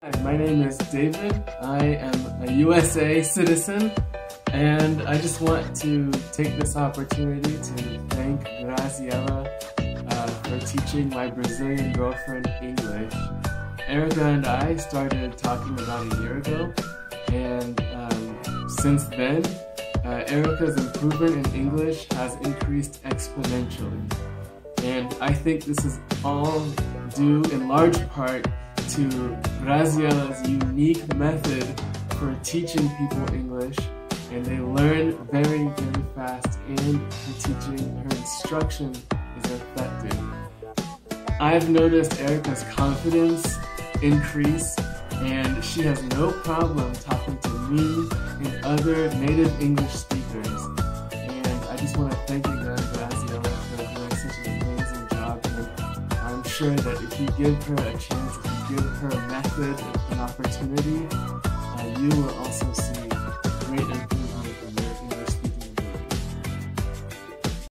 Hi, my name is David. I am a USA citizen, and I just want to take this opportunity to thank Graziella for teaching my Brazilian girlfriend English. Erica and I started talking about a year ago, and since then, Erica's improvement in English has increased exponentially. And I think this is all due in large part to Graziella's unique method for teaching people English, and they learn very, very fast, and her instruction is effective. I've noticed Erica's confidence increase, and she has no problem talking to me and other native English speakers. And I just want to thank again Graziella for doing such an amazing job, and I'm sure that if you give her a chance, if you give her a method, an opportunity, you will also see